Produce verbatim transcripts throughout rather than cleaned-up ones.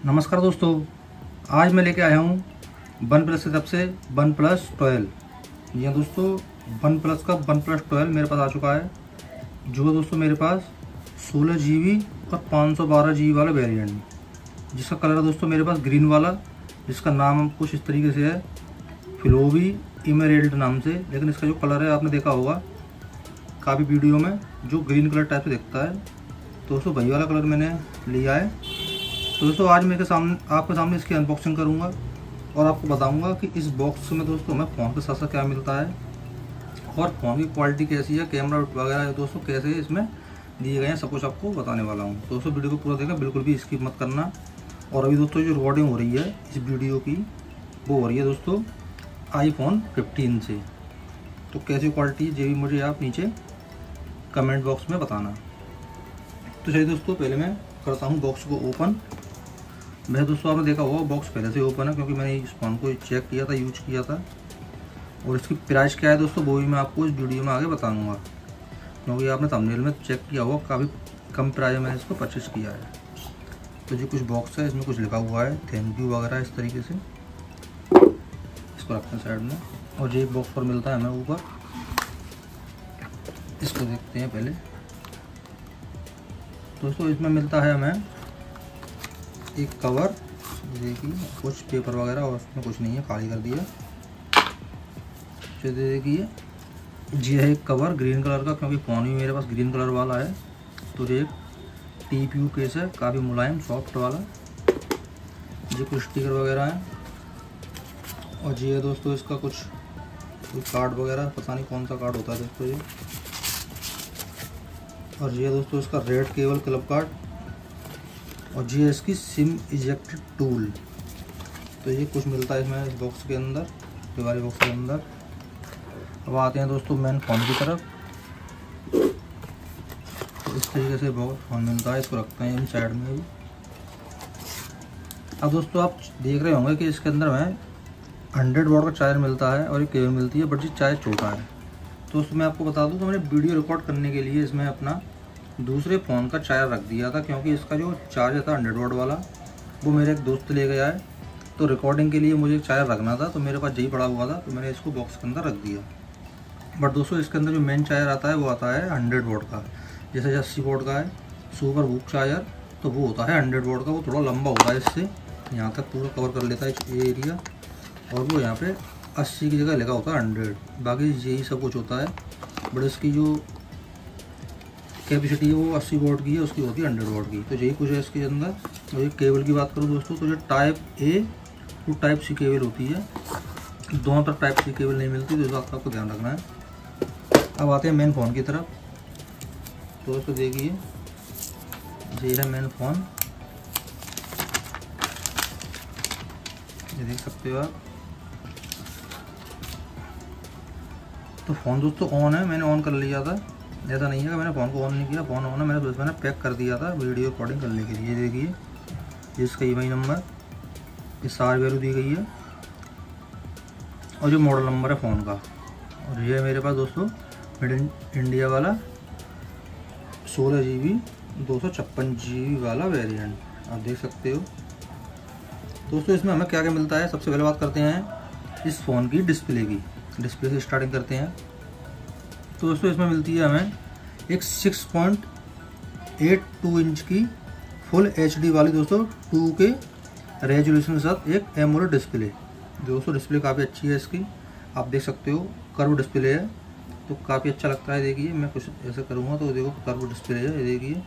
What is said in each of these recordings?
नमस्कार दोस्तों, आज मैं लेके आया हूँ वन प्लस की तरफ से वन प्लस ट्वेल्व। ये दोस्तों वन प्लस का वन प्लस ट्वेल्व मेरे पास आ चुका है, जो दोस्तों मेरे पास सोलह जी बी और पाँच सौ बारह जी बी वाला वेरिएंट, जिसका कलर है दोस्तों मेरे पास ग्रीन वाला, जिसका नाम कुछ इस तरीके से है फ्लोवी इमेरेल्ड नाम से। लेकिन इसका जो कलर है आपने देखा होगा काफ़ी वीडियो में, जो ग्रीन कलर टाइप से दिखता है। तो दोस्तों वही वाला कलर मैंने लिया है। तो दोस्तों आज मेरे सामने आपके सामने इसकी अनबॉक्सिंग करूंगा और आपको बताऊंगा कि इस बॉक्स में दोस्तों हमें फ़ोन के साथ साथ क्या मिलता है और फ़ोन की क्वालिटी कैसी है, कैमरा वगैरह दोस्तों कैसे इसमें दिए गए हैं, सब कुछ आपको बताने वाला हूं। तो दोस्तों वीडियो को पूरा देखें, बिल्कुल भी स्किप मत करना। और अभी दोस्तों जो रिकॉर्डिंग हो रही है इस वीडियो की, वो हो रही है दोस्तों आईफोन फिफ्टीन से। तो कैसी क्वालिटी है ये भी मुझे आप नीचे कमेंट बॉक्स में बताना। तो चलिए दोस्तों पहले मैं करता हूँ बॉक्स को ओपन। मैं दोस्तों आपने देखा होगा बॉक्स पहले से ओपन है, क्योंकि मैंने इस फ़ोन को चेक किया था, यूज किया था। और इसकी प्राइस क्या है दोस्तों वो भी मैं आपको इस वीडियो में आगे बताऊंगा, क्योंकि आपने थंबनेल में चेक किया होगा काफ़ी कम प्राइस में मैंने इसको परचेस किया है। तो जो कुछ बॉक्स है इसमें कुछ लिखा हुआ है थैंक यू वगैरह इस तरीके से। इसको रखते हैं साइड में। और ये बॉक्स पर मिलता है हमें ऊपर, इसको देखते हैं पहले। दोस्तों इसमें मिलता है हमें एक कवर, देखिए कुछ पेपर वगैरह और उसमें कुछ नहीं है, खाली कर दिया। तो देखिए ये है एक कवर ग्रीन कलर का, क्योंकि फ़ोन भी मेरे पास ग्रीन कलर वाला है। तो ये टी पी यू केस है, काफ़ी मुलायम सॉफ्ट वाला। ये कुछ स्टिकर वगैरह है। और ये है दोस्तों इसका कुछ कोई कार्ड वगैरह, पता नहीं कौन सा कार्ड होता है दोस्तों ये। और ये दोस्तों इसका रेड केबल क्लब कार्ड। और ये इसकी सिम इजेक्ट टूल। तो ये कुछ मिलता है इसमें इस बॉक्स के अंदर, ये वाले बॉक्स के अंदर। अब आते हैं दोस्तों मेन फ़ोन की तरफ। तो इस तरीके से फ़ोन मिलता है, इसको रखते हैं इन साइड में भी। अब दोस्तों आप देख रहे होंगे कि इसके अंदर हमें हंड्रेड वॉट का चार्जर मिलता है और एक केबल मिलती है, बट ये चार्जर छोटा है। तो उसमें मैं आपको बता दूं तो मैंने वीडियो रिकॉर्ड करने के लिए इसमें अपना दूसरे फ़ोन का चार्जर रख दिया था, क्योंकि इसका जो चार्जर था हंड्रेड वॉट वाला वो मेरे एक दोस्त ले गया है। तो रिकॉर्डिंग के लिए मुझे चार्जर रखना था, तो मेरे पास यही पड़ा हुआ था, तो मैंने इसको बॉक्स के अंदर रख दिया। बट दोस्तों इसके अंदर जो मेन चार्जर आता है वो आता है हंड्रेड वॉट का। जैसे अस्सी वॉट का है सुपर बुक चार्जर, तो वो होता है हंड्रेड वॉट का। वो थोड़ा लंबा होता है, इससे यहाँ तक पूरा कवर कर लेता है ये एरिया। और वो यहाँ पे अस्सी की जगह लिखा होता है हंड्रेड, बाकी यही सब कुछ होता है। बट इसकी जो कैपेसिटी है वो अस्सी वॉट की है, उसकी होती है हंड्रेड वॉट की। तो यही कुछ है इसके अंदर। और ये केबल की बात करूँ दोस्तों, तो ये type A to type C cable होती है, दोनों तरफ टाइप सी केबल नहीं मिलती, तो इस बात का आपको ध्यान रखना है। अब आते हैं मेन फ़ोन की तरफ। तो दोस्तों देखिए ये है मेन फ़ोन, ये देख सकते हो आप। तो फ़ोन दोस्तों ऑन है, मैंने ऑन कर लिया था। ऐसा नहीं है कि मैंने फ़ोन को ऑन नहीं किया, फ़ोन ऑन है, मैंने बस मैंने पैक कर दिया था वीडियो रिकॉर्डिंग करने के लिए। देखिए इसका ई एम आई नंबर, ये सार वैल्यू दी गई है, और जो मॉडल नंबर है फ़ोन का। और ये है मेरे पास दोस्तों मेड इन इंडिया वाला सोलह जी बी दो सौ छप्पन जी बी वाला वेरिएंट, आप देख सकते हो। दोस्तों इसमें हमें क्या क्या मिलता है, सबसे पहले बात करते हैं इस फ़ोन की डिस्प्ले की। डिस्प्ले से स्टार्टिंग करते हैं। तो दोस्तों इसमें मिलती है हमें एक six point eight two inch की फुल एच डी वाली दोस्तों टू के रेजोल्यूशन के साथ एक एमोलेड डिस्प्ले। दोस्तों डिस्प्ले काफ़ी अच्छी है इसकी, आप देख सकते हो। कर्व डिस्प्ले है तो काफ़ी अच्छा लगता है। देखिए मैं कुछ ऐसे करूँगा तो देखो कर्व डिस्प्ले है, ये देखिए।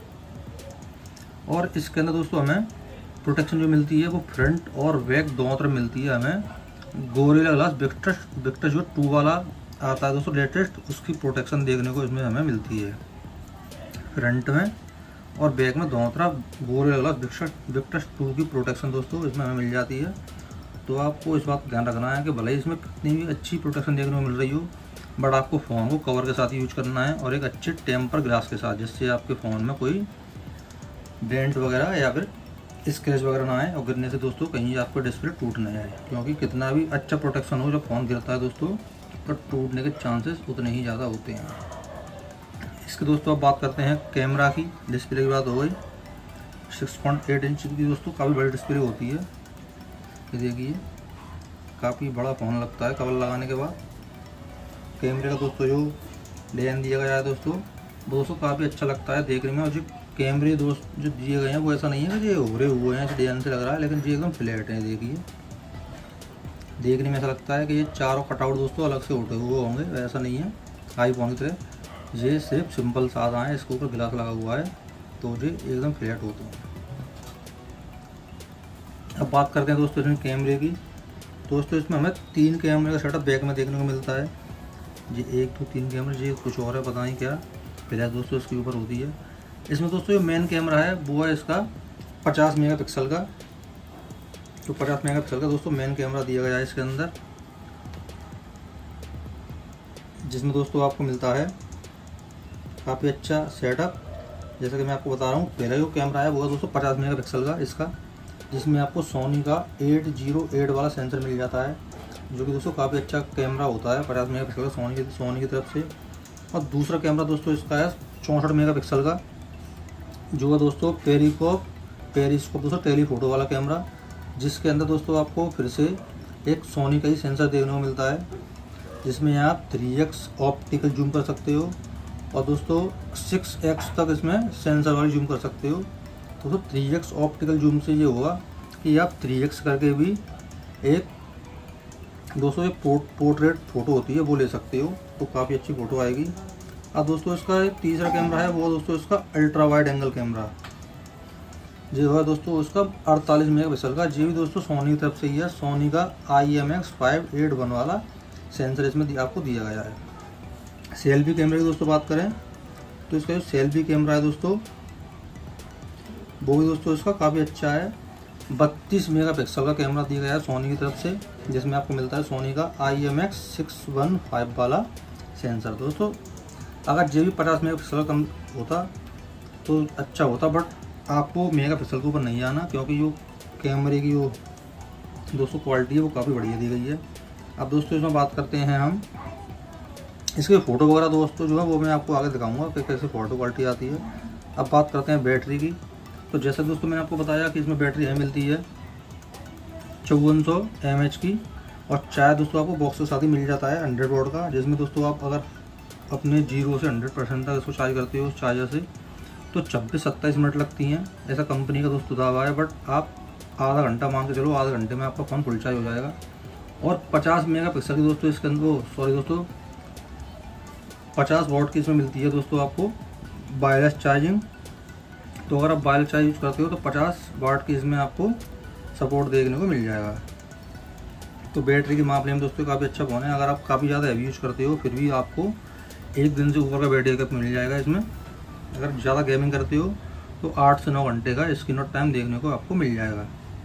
और इसके अंदर दोस्तों हमें प्रोटेक्शन जो मिलती है वो फ्रंट और बैक दोनों तरफ मिलती है हमें। गोरिल्ला ग्लास विक्टस विक्टस जो टू वाला आता है दोस्तों लेटेस्ट, उसकी प्रोटेक्शन देखने को इसमें हमें मिलती है फ्रंट में और बैक में दोनों तरफ। Gorilla glass Victus Victus two की प्रोटेक्शन दोस्तों इसमें हमें मिल जाती है। तो आपको इस बात का ध्यान रखना है कि भले ही इसमें कितनी भी अच्छी प्रोटेक्शन देखने को मिल रही हो, बट आपको फ़ोन को कवर के साथ यूज करना है और एक अच्छे टेम्पर ग्लास के साथ, जिससे आपके फ़ोन में कोई डेंट वगैरह या फिर स्क्रैच वगैरह ना आए और गिरने से दोस्तों कहीं आपको डिस्प्ले टूट नहीं आए। क्योंकि कितना भी अच्छा प्रोटेक्शन हो, जब फ़ोन गिरता है दोस्तों तो टूटने के चांसेस उतने ही ज़्यादा होते हैं। इसके दोस्तों अब बात करते हैं कैमरा की। डिस्प्ले की बात हो गई। सिक्स पॉइंट एट इंच की दोस्तों काफ़ी बड़ी डिस्प्ले होती है। ये देखिए काफ़ी बड़ा फ़ोन लगता है कवर लगाने के बाद। कैमरे का दोस्तों जो डिज़ाइन दिया गया है दोस्तों दोस्तों काफ़ी अच्छा लगता है देखने में। और जो कैमरे दोस्त जो दिए गए हैं वो ऐसा नहीं है कि ये उभरे हुए हैं डिज़ाइन से लग रहा है, लेकिन ये एकदम फ्लैट है। देखिए देखने में ऐसा लगता है कि ये चारों कटआउट दोस्तों अलग से उठे हुए होंगे, ऐसा नहीं है आईफोन की तरह। ये सिर्फ सिंपल सादा है, इसके ऊपर गिलास लगा हुआ है तो ये एकदम फ्लैट होते हैं। अब बात करते हैं दोस्तों इसमें कैमरे की। दोस्तों इसमें हमें तीन कैमरे का सेटअप बैक में देखने को मिलता है। ये एक दो तीन कैमरे, ये कुछ और है पता नहीं क्या, फ्लैश दोस्तों इसके ऊपर होती है। इसमें दोस्तों जो मेन कैमरा है वो है इसका पचास मेगापिक्सल का। तो पचास मेगापिक्सल का दोस्तों मेन कैमरा दिया गया है इसके अंदर, जिसमें दोस्तों आपको मिलता है काफ़ी अच्छा सेटअप। जैसा कि मैं आपको बता रहा हूँ पहला जो कैमरा है वो है दोस्तों पचास मेगापिक्सल का इसका, जिसमें आपको सोनी का एट जीरो एट वाला सेंसर मिल जाता है, जो कि दोस्तों काफ़ी अच्छा कैमरा होता है पचास मेगापिक्सल का सोनी की सोनी की तरफ से। और दूसरा कैमरा दोस्तों इसका है चौंसठ मेगापिक्सल का, जो है दोस्तों पेरिस्कोप पेरिस्कोप दोस्तों टेलीफोटो वाला कैमरा, जिसके अंदर दोस्तों आपको फिर से एक सोनी का ही सेंसर देखने को मिलता है, जिसमें आप थ्री एक्स ऑप्टिकल जूम कर सकते हो और दोस्तों सिक्स एक्स तक इसमें सेंसर वाली जूम कर सकते हो। दोस्तों थ्री एक्स ऑप्टिकल जूम से ये होगा कि आप थ्री एक्स करके भी एक दोस्तों एक पोर्ट पोर्ट्रेट फ़ोटो होती है वो ले सकते हो, तो काफ़ी अच्छी फ़ोटो आएगी। अब दोस्तों इसका एक तीसरा कैमरा है वो दोस्तों इसका अल्ट्रा वाइड एंगल कैमरा, जो है दोस्तों उसका अड़तालीस मेगापिक्सल का। ये भी दोस्तों सोनी की तरफ से ही है, सोनी का I M X five eight one वाला सेंसर इसमें आपको दिया गया है। सेल्फी कैमरे की दोस्तों बात करें तो इसका जो सेल्फी कैमरा है दोस्तों वो भी दोस्तों इसका काफ़ी अच्छा है। बत्तीस मेगापिक्सल का कैमरा दिया गया है सोनी की तरफ से, जिसमें आपको मिलता है सोनी का I M X six one five वाला सेंसर। दोस्तों अगर ये भी पचास मेगापिक्सल कम होता तो अच्छा होता, बट आपको मेगापिक्सल के ऊपर नहीं आना, क्योंकि जो कैमरे की जो दोस्तों क्वालिटी है वो काफ़ी बढ़िया दी गई है। अब दोस्तों इसमें बात करते हैं हम इसके फ़ोटो वगैरह दोस्तों जो है वो मैं आपको आगे दिखाऊंगा कि कैसे फ़ोटो क्वालिटी आती है। अब बात करते हैं बैटरी की। तो जैसा दोस्तों मैंने आपको बताया कि इसमें बैटरी हमें मिलती है चौवन सौ एम एच की, और चार्ज दोस्तों आपको बॉक्स के साथ ही मिल जाता है हंड्रेड वोल्ट का, जिसमें दोस्तों आप अगर अपने जीरो से हंड्रेड परसेंट तक इसको चार्ज करते हो चार्जर से तो छब्बीस सत्ताईस मिनट लगती हैं, ऐसा कंपनी का दोस्तों दावा है। बट आप आधा घंटा मान के चलो, आधे घंटे में आपका फ़ोन फुल चार्ज हो जाएगा। और पचास मेगापिक्सल की दोस्तों इसके अंदर सॉरी दोस्तों पचास वोल्ट की इसमें मिलती है दोस्तों आपको वायरलेस चार्जिंग। तो अगर आप वायरलेस चार्ज यूज़ करते हो तो पचास वाट की इसमें आपको सपोर्ट देखने को मिल जाएगा। तो बैटरी के मामले में दोस्तों काफ़ी अच्छा फ़ोन है। अगर आप काफ़ी ज़्यादा हैवी यूज़ करते हो फिर भी आपको एक दिन से ऊपर का बैटरी बैकअप मिल जाएगा इसमें। अगर ज़्यादा गेमिंग करते हो तो आठ से नौ घंटे का स्क्रीन ऑन टाइम देखने को आपको मिल जाएगा,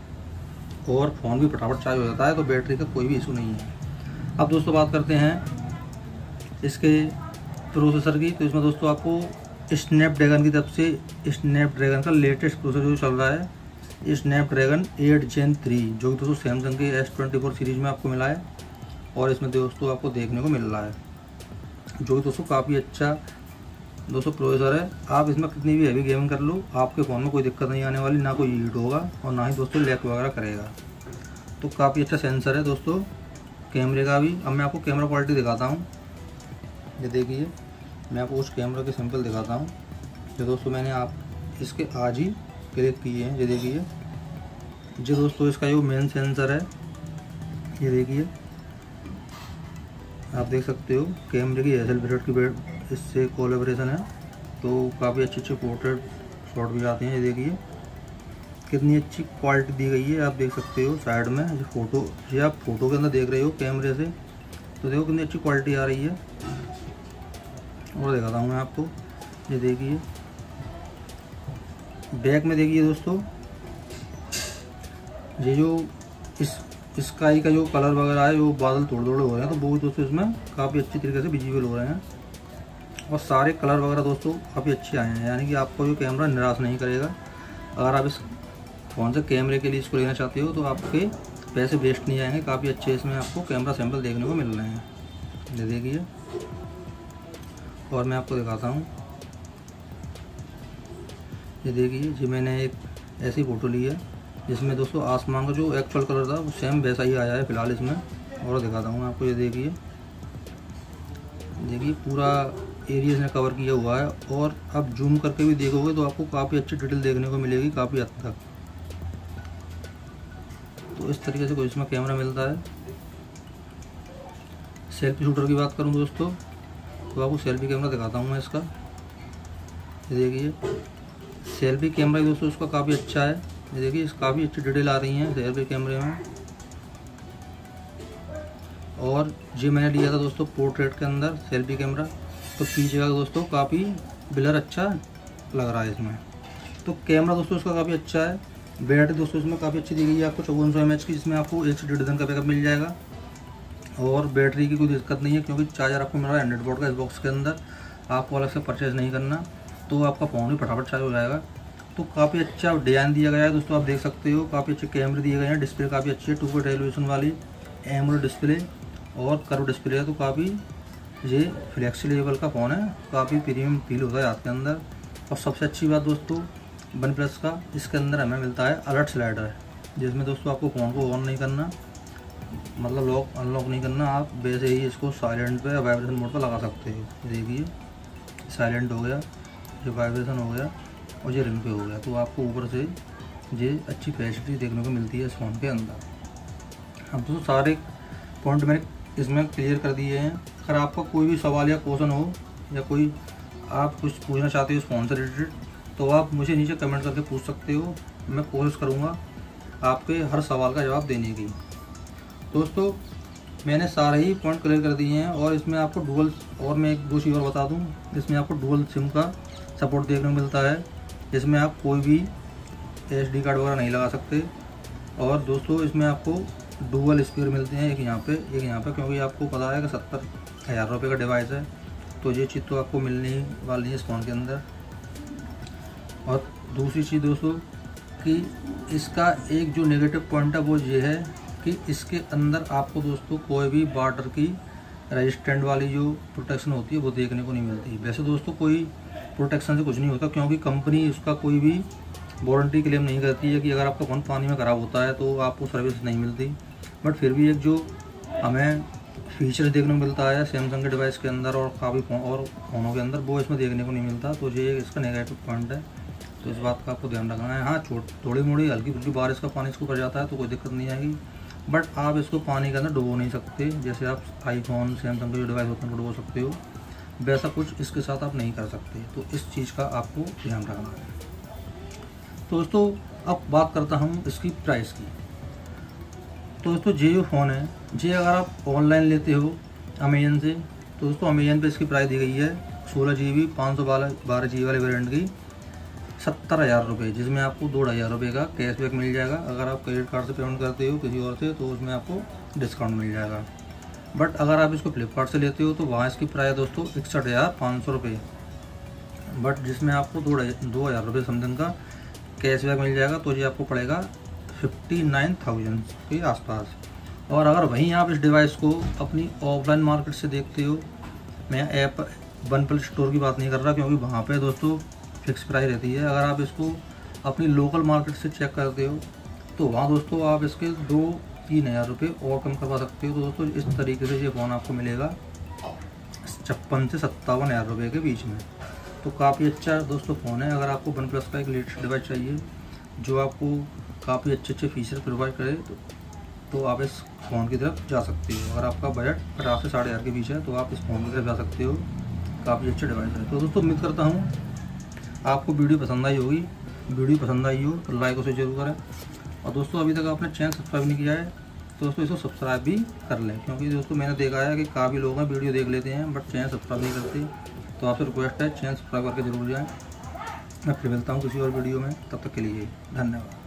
और फ़ोन भी फटाफट चार्ज हो जाता है, तो बैटरी का कोई भी इशू नहीं है। अब दोस्तों बात करते हैं इसके प्रोसेसर की। तो इसमें दोस्तों आपको स्नैपड्रैगन की तरफ से स्नैपड्रैगन का लेटेस्ट प्रोसेसर जो चल रहा है स्नैपड्रैगन एट जेन थ्री, जो कि दोस्तों सैमसंग के एस ट्वेंटी फोर सीरीज़ में आपको मिला है, और इसमें दोस्तों आपको देखने को मिल रहा है, जो कि दोस्तों काफ़ी अच्छा दोस्तों प्रोसेसर है। आप इसमें कितनी भी हैवी गेमिंग कर लो आपके फ़ोन में कोई दिक्कत नहीं आने वाली, ना कोई हीट होगा और ना ही दोस्तों लैग वगैरह करेगा। तो काफ़ी अच्छा सेंसर है दोस्तों कैमरे का भी। अब मैं आपको कैमरा क्वालिटी दिखाता हूँ। ये देखिए मैं आपको उस कैमरा के सैंपल दिखाता हूँ जो दोस्तों मैंने आप इसके आज ही क्लिक किए हैं। ये देखिए जो दोस्तों इसका जो मेन सेंसर है, ये देखिए आप देख सकते हो कैमरे की एस एल ब्रेड की बेड इससे कोलैबोरेशन है, तो काफ़ी अच्छे अच्छे पोर्ट्रेट शॉट भी आते हैं। ये देखिए कितनी अच्छी क्वालिटी दी गई है, आप देख सकते हो साइड में जो फोटो ये आप फोटो के अंदर देख रहे हो कैमरे से, तो देखो कितनी अच्छी क्वालिटी आ रही है। और दिखाता हूँ मैं आपको, ये देखिए बैक में देखिए दोस्तों ये जो इस स्काई का जो कलर वगैरह है, जो बादल थोड़े थोड़े हो रहे हैं, तो वो दोस्तों इसमें काफ़ी अच्छी तरीके से विजिबल हो रहे हैं, और सारे कलर वगैरह दोस्तों काफ़ी अच्छे आए हैं, यानी कि आपको जो कैमरा निराश नहीं करेगा। अगर आप इस फ़ोन से कैमरे के लिए इसको लेना चाहते हो तो आपके पैसे वेस्ट नहीं आएंगे। काफ़ी अच्छे इसमें आपको कैमरा सैंपल देखने को मिल रहे हैं, ये देखिए। और मैं आपको दिखाता हूँ, ये देखिए जी मैंने एक ऐसी फ़ोटो ली है जिसमें दोस्तों आसमान का जो एक्चुअल कलर था वो सेम वैसा ही आया है फ़िलहाल इसमें। और दिखाता हूँ आपको, ये देखिए देखिए पूरा एरिया इसने कवर किया हुआ है। और अब जूम करके भी देखोगे तो आपको काफ़ी अच्छी डिटेल देखने को मिलेगी काफ़ी हद तक। तो इस तरीके से कोई इसमें कैमरा मिलता है। सेल्फी शूटर की बात करूं दोस्तों तो आपको सेल्फी कैमरा दिखाता हूं मैं इसका। ये देखिए सेल्फी कैमरा दोस्तों इसका काफ़ी अच्छा है। ये देखिए इस काफ़ी अच्छी डिटेल आ रही है सेल्फी कैमरे में। और ये मैंने लिया था दोस्तों पोर्ट्रेट के अंदर सेल्फी कैमरा, तो पीछे का दोस्तों काफ़ी ब्लर अच्छा लग रहा है इसमें। तो कैमरा दोस्तों इसका काफ़ी अच्छा है। बैटरी दोस्तों इसमें काफ़ी अच्छी दी गई है आपको चौवन सौ एम एच की, जिसमें आपको एक से डेढ़ दिन का बैकअप मिल जाएगा। और बैटरी की कोई दिक्कत नहीं है क्योंकि चार्जर आपको मिल रहा है हंड्रेड वोल्ट का इस बॉक्स के अंदर, आपको अलग से परचेज़ नहीं करना, तो आपका फ़ोन भी फटाफट चार्ज हो जाएगा। तो काफ़ी अच्छा डिज़ाइन दिया गया है दोस्तों, आप देख सकते हो काफ़ी अच्छे कैमरे दिए गए हैं। डिस्प्ले काफ़ी अच्छी है, टू के टेलीविजन वाली एमोलेड डिस्प्ले और कर्व डिस्प्ले है। तो काफ़ी ये फ्लेक्सिबल का फ़ोन है, काफ़ी प्रीमियम फील होता है हाथ के अंदर। और सबसे अच्छी बात दोस्तों वन प्लस का, इसके अंदर हमें मिलता है अलर्ट स्लाइडर, जिसमें दोस्तों आपको फ़ोन को ऑन नहीं करना, मतलब लॉक अनलॉक नहीं करना, आप वैसे ही इसको साइलेंट पे या वाइब्रेशन मोड पर लगा सकते हो। देखिए साइलेंट हो गया, जो वाइब्रेशन हो गया और ये रिंग पे हो गया। तो आपको ऊपर से ये अच्छी फैसिलिटी देखने को मिलती है इस फ़ोन के अंदर। अब तो सारे पॉइंट मैंने इसमें क्लियर कर दिए हैं। अगर आपका कोई भी सवाल या क्वेश्चन हो या कोई आप कुछ पूछना चाहते हो इस फ़ोन से रिलेटेड, तो आप मुझे नीचे कमेंट करके पूछ सकते हो। मैं कोशिश करूँगा आपके हर सवाल का जवाब देने की। दोस्तों मैंने सारे ही पॉइंट क्लियर कर दिए हैं। और इसमें आपको डुअल, और मैं एक दो चीज़ और बता दूं, इसमें आपको डुअल सिम का सपोर्ट देखने को मिलता है, जिसमें आप कोई भी एसडी कार्ड वगैरह नहीं लगा सकते। और दोस्तों इसमें आपको डुअल स्पीकर मिलते हैं, एक यहाँ पे एक यहाँ पे, क्योंकि आपको पता है कि सत्तर हज़ार रुपये का डिवाइस है, तो ये चीज़ तो आपको मिलने वाली है इस फ़ोन के अंदर। और दूसरी चीज़ दोस्तों कि इसका एक जो नेगेटिव पॉइंट है वो ये है कि इसके अंदर आपको दोस्तों कोई भी वाटर की रेजिस्टेंट वाली जो प्रोटेक्शन होती है वो देखने को नहीं मिलती। वैसे दोस्तों कोई प्रोटेक्शन से कुछ नहीं होता, क्योंकि कंपनी उसका कोई भी वारंटी क्लेम नहीं करती है कि अगर आपका फ़ोन पानी में ख़राब होता है तो आपको सर्विस नहीं मिलती। बट फिर भी एक जो हमें फीचर्स देखने को मिलता है सैमसंग के डिवाइस के अंदर और काफ़ी फ़ोन और फ़ोनों के अंदर, वो इसमें देखने को नहीं मिलता। तो ये इसका नेगेटिव पॉइंट है, तो इस बात का आपको ध्यान रखना है। हाँ थोड़ी मोड़ी हल्की फुल्की बारिश का पानी इसको पड़ जाता है तो कोई दिक्कत नहीं आएगी, बट आप इसको पानी के अंदर डुबो नहीं सकते। जैसे आप आईफोन सैमसंग के जो डिवाइस होते हैं डुबो सकते हो, वैसा कुछ इसके साथ आप नहीं कर सकते। तो इस चीज़ का आपको ध्यान रखना है। तो दोस्तों अब बात करता हूँ इसकी प्राइस की। तो दोस्तों ये जो फ़ोन है ये अगर आप ऑनलाइन लेते हो अमेजन से, तो दोस्तों अमेजन पे इसकी प्राइस दी गई है सोलह जी बी पाँच सौ बारह बारह जी बी वाले वेरिएंट की सत्तर हज़ार रुपये, जिसमें आपको दो हज़ार रुपये का कैशबैक मिल जाएगा। अगर आप क्रेडिट कार्ड से पेमेंट करते हो किसी और से तो उसमें आपको डिस्काउंट मिल जाएगा। बट अगर आप इसको फ्लिपकार्ट से लेते हो तो वहाँ इसकी प्राइस दोस्तों इकसठ हज़ार पाँच सौ रुपये, बट जिसमें आपको दो दो हज़ार रुपये समथिंग का कैशबैक मिल जाएगा। तो ये आपको पड़ेगा फिफ्टी नाइन थाउजेंड के आसपास। और अगर वहीं आप इस डिवाइस को अपनी ऑफलाइन मार्केट से देखते हो, मैं ऐप वन प्लस स्टोर की बात नहीं कर रहा क्योंकि वहाँ पे दोस्तों फिक्स प्राइस रहती है। अगर आप इसको अपनी लोकल मार्केट से चेक करते हो तो वहाँ दोस्तों आप इसके दो तीन हज़ार रुपये और कम करवा सकते हो। तो दोस्तों इस तरीके से ये फ़ोन आपको मिलेगा छप्पन से सत्तावन हज़ार रुपये के बीच में। तो काफ़ी अच्छा दोस्तों फ़ोन है। अगर आपको वन प्लस का एक लेटेस्ट डिवाइस चाहिए जो आपको काफ़ी अच्छे अच्छे फीचर प्रोवाइड करे तो, तो आप इस फ़ोन की तरफ जा सकते हो। अगर आपका बजट पचास से साठ हज़ार के बीच है तो आप इस फ़ोन की तरफ जा सकते हो। काफ़ी अच्छा डिवाइस है। तो दोस्तों उम्मीद करता हूँ आपको वीडियो पसंद आई होगी। वीडियो पसंद आई हो तो लाइक उसे जरूर करें। और दोस्तों अभी तक आपने चैनल सब्सक्राइब नहीं किया है तो दोस्तों इसको सब्सक्राइब भी कर लें, क्योंकि दोस्तों मैंने देखा है कि काफ़ी लोग हैं वीडियो देख लेते हैं बट चैनल सब्सक्राइब नहीं करते। तो आपसे रिक्वेस्ट है चैनल सब्सक्राइब करके जरूर जाएँ। मैं फिर मिलता हूँ किसी और वीडियो में, तब तक के लिए धन्यवाद।